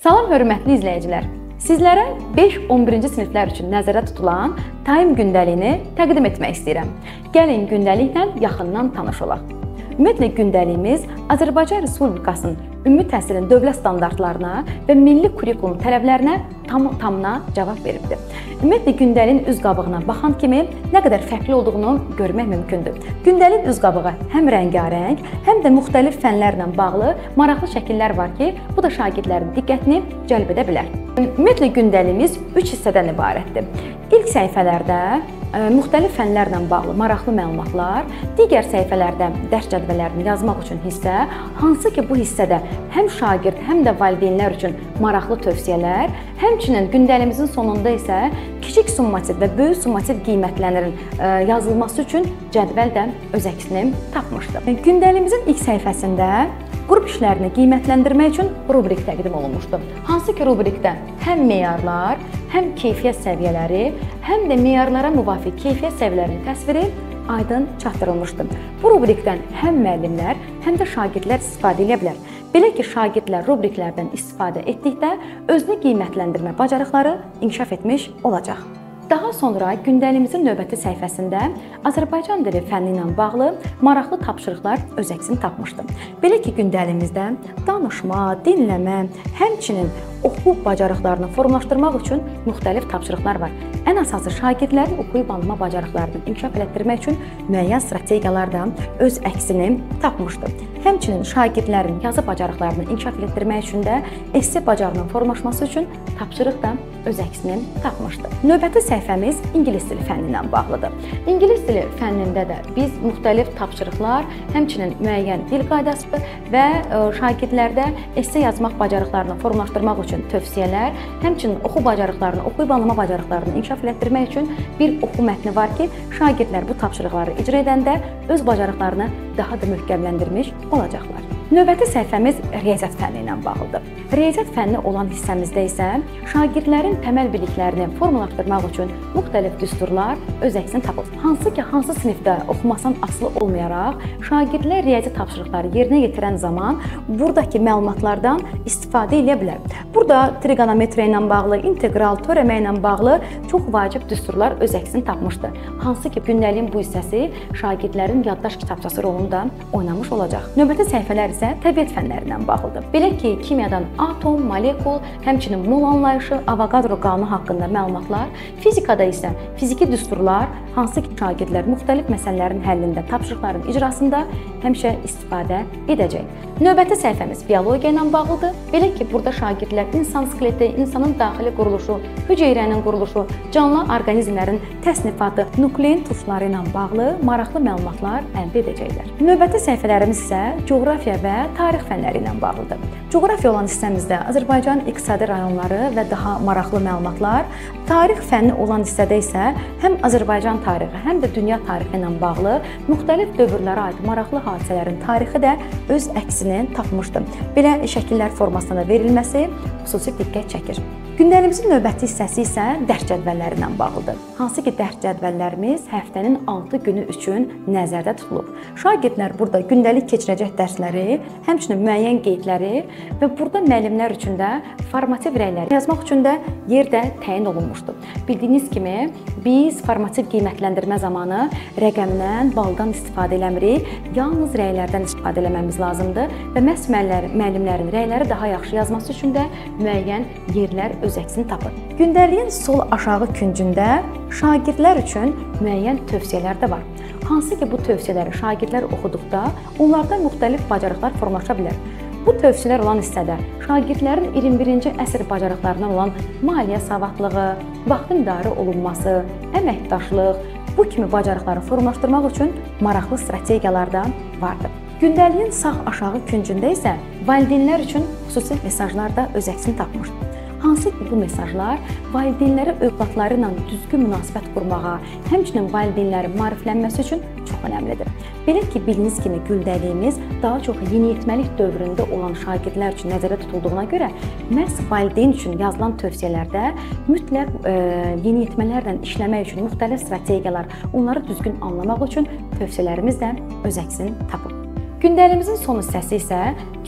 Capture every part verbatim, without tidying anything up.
Salam hörmətli izləyicilər. Sizlərə beş on birinci siniflər üçün nəzərdə tutulan Time gündəliyini təqdim etmək istəyirəm. Gəlin gündəliklə yaxından tanış olaq. Ümumiyyətlə gündəliyimiz Azərbaycan Respublikasının ümumi təhsilin dövlət standartlarına və milli kurikulum tələblərinə tam tamına cavab veribdir. Ümumiyyətlə gündəliyin üz qabığına baxan kimi nə qədər fərqli olduğunu görmək mümkündür. Gündəliyin üz qabığı həm rəngarəng, həm də müxtəlif fənlərlə bağlı maraqlı şəkillər var ki, bu da şagirdlərin diqqətini cəlb edə bilər. Ümumiyyətlə gündəliyimiz üç hissədən ibarətdir. İlk səhifələrdə ə, müxtəlif fənlərlə bağlı maraqlı məlumatlar, digər səhifələrdə dərs cədvəllərini yazmaq üçün hissə, hansı ki bu hissədə həm şagird, həm də valideynlər üçün maraqlı tövsiyələr, həmçinin gündəliyimizin sonunda isə kiçik summativ və böyük summativ qiymətlərin ə, yazılması üçün cədvəl də öz əksini tapmışdır. Gündəliyimizin ilk səhifəsində qrup işlərini qiymətləndirmək üçün rubrik təqdim olunmuşdur. Hansı ki rubrikdə həm meyarlar, həm keyfiyyət səviyyələri, həm də meyarlara müvafiq keyfiyyət səviyyələrinin təsviri aydın çatdırılmışdır. Bu rubrikdən həm müəllimlər, həm də şagirdlər istifadə edə bilər. Belə ki, şagirdlər rubriklərdən istifadə etdikdə özünü qiymətləndirmə bacarıqları inkişaf etmiş olacaq. Daha sonra gündəliyimizin növbəti səhifəsində Azərbaycan dili fənni ilə bağlı maraqlı tapşırıqlar öz əksini tapmışdı. Belə ki, gündəliyimizdə danışma, dinləmə, həmçinin oxu bacarıqlarını formalaşdırmaq üçün müxtəlif tapşırıqlar var. Ən əsası şagirdlərin oxuyub anlama bacarıqlarını inkişaf etdirmək üçün müəyyən strategiyalar da öz əksini tapmışdı. Həmçinin şagirdlərin yazı bacarıqlarını inkişaf etdirmək üçün də esse bacarığının formalaşması üçün tapşırıq da öz əksini tapmışdı. Növbəti səhifəmiz ingilis dili fənni ilə bağlıdır. İngilis dili fənnində də biz müxtəlif tapşırıqlar, həmçinin müəyyən dil qaydası və şagirdlərdə esse yazmaq bacarıqlarını formalaşdırmaq üçün tövsiyələr, həmçinin oxu bacarıqlarını, oxuyub anlama bacarıqlarını inkişaf etdirmək üçün bir oxu mətni var ki, şagirdlər bu tapşırıqları icra edəndə öz bacarıqlarını daha da möhkəmləndirmiş olacaqlar. Növbəti səhifəmiz riyaziyyat fənni ilə bağlıdır. Riyaziyyat fənni olan hissəmizdə isə şagirdlərin təməl biliklərini formalaşdırmaq üçün müxtəlif düsturlar öz əksini tapır. Hansı ki, hansı sinifdə oxumasından asılı olmayaraq, şagirdlər riyazi tapşırıqları yerinə yetirən zaman buradakı məlumatlardan istifadə edə bilər. Burada trigonometriya ilə bağlı, integral, teorema ilə bağlı çox vacib düsturlar öz əksini tapmışdır. Hansı ki, gündəliyin bu hissəsi şagirdlərin yaddaş kitabçası rolunu da oynamış olacaq. Növbəti səhifələr isə təbiət fənləri ilə bağlıdır. Belə ki, kimyadan atom, molekul, həmçinin mol anlayışı, Avogadro qanunu haqqında məlumatlar, fizikada isə fiziki düsturlar, hansı ki, şagirdlər müxtəlif məsələlərin həllində, tapşırıqların icrasında həmişə istifadə edəcək. Növbəti səhifəmiz biologiya ilə bağlıdır. Belə ki, burada şagirdlər insan skeleti, insanın daxili quruluşu, hüceyrənin quruluşu, canlı orqanizmlərin təsnifatı, nuklein turşuları ilə bağlı maraqlı məlumatlar əldə edəcəklər. Növbəti səhifələrimiz isə coğrafiya və tarix fənləri ilə bağlıdır. Coğrafiya olan hissəmizdə Azərbaycan iqtisadi rayonları və daha maraqlı məlumatlar, tarix fənni olan hissədə isə həm Azərbaycan tarixi, həm də dünya tarixi ilə bağlı müxtəlif dövrlərə aid maraqlı hadisələrin tarixi də öz əksini tapmışdı. Belə şəkillər formasında verilməsi xüsusi diqqət çəkir. Gündəliyimizin növbəti hissəsi isə dərs cədvəlləri ilə bağlıdır. Hansı ki, dərs cədvəllərimiz həftənin altı günü üçün nəzərdə tutulub. Şagirdlər burada gündəlik keçirəcək dərsləri, həmçinin müəyyən qeydləri və burada müəllimlər üçün də formativ rəyləri yazmaq üçün də yer də təyin olunmuşdur. Bildiyiniz kimi, biz formativ qiymətləndirmə zamanı rəqəmdən, baldan istifadə eləmirik, yalnız rəylərdən istifadə eləməmiz lazımdır və məhz müəllimlərin rəyləri daha yaxşı yazması üçün də müəyyən yerlər öz əksini tapır. Gündəliyin sol aşağı küncündə şagirdlər üçün müəyyən tövsiyələr də var. Hansı ki, bu tövsiyələri şagirdlər oxuduqda onlarda müxtəlif bacarıqlar formalaşa bilər. Bu tövsiyələr olan hissədə şagirdlərin iyirmi birinci əsr bacarıqlarından olan maliyyə savadlığı, vaxtın idarə olunması, əməkdaşlıq, bu kimi bacarıqları formalaşdırmaq üçün maraqlı strategiyalar da vardır. Gündəliyin sağ aşağı küncündə isə valideynlər üçün xüsusi mesajlar da öz əksini tapmışdır. Hansı ki, bu mesajlar valideynlərə övladları ilə düzgün münasibət qurmağa, həmçinin valideynlərin maariflənməsi üçün çox önəmlidir. Belə ki, bildiyiniz kimi gündəliyimiz daha çox yeniyetməlik dövründə olan şagirdlər üçün nəzərdə tutulduğuna görə məhz valideyn üçün yazılan tövsiyələrdə mütləq e, yeniyetmələrlə işləmək üçün müxtəlif strategiyalar, onları düzgün anlamaq üçün tövsiyələrimiz də öz əksini tapıb. Gündəliyimizin son hissəsi isə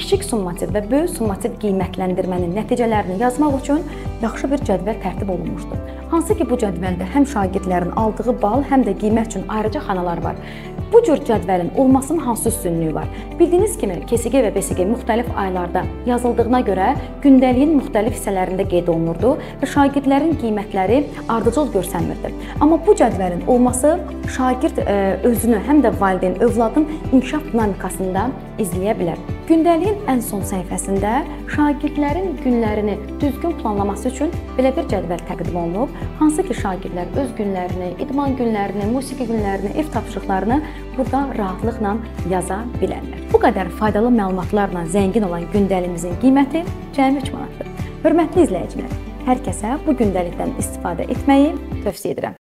kiçik summativ və böyük summativ qiymətləndirmənin nəticələrini yazmaq üçün yaxşı bir cədvəl tərtib olunmuşdur. Hansı ki, bu cədvəldə həm şagirdlərin aldığı bal, həm də qiymət üçün ayrıca xanalar var. Bu cür cədvəlin olmasının hansı üstünlüyü var? Bildiyiniz kimi, K S G və B S G müxtəlif aylarda yazıldığına görə gündəliyin müxtəlif hissələrində qeyd olunurdu və şagirdlərin qiymətləri ardıcıl görsənmirdi. Amma bu cədvəlin olması şagird özünü, həm də valideyn övladın inkişaf dinamikasında izləyə bilər. Gündəliyin ən son səhifəsində şagirdlərin günlərini düzgün planlaması üçün belə bir cədvəl təqdim olunub, hansı ki, şagirdlər öz günlərini, idman günlərini, musiqi günlərini, ev tapşırıqlarını burada rahatlıqla yaza bilərlər. Bu qədər faydalı məlumatlarla zəngin olan gündəlimizin qiyməti cəmi üç manatdır. Hörmətli izləyicilər, hər kəsə bu gündəlikdən istifadə etməyi tövsiyə edirəm.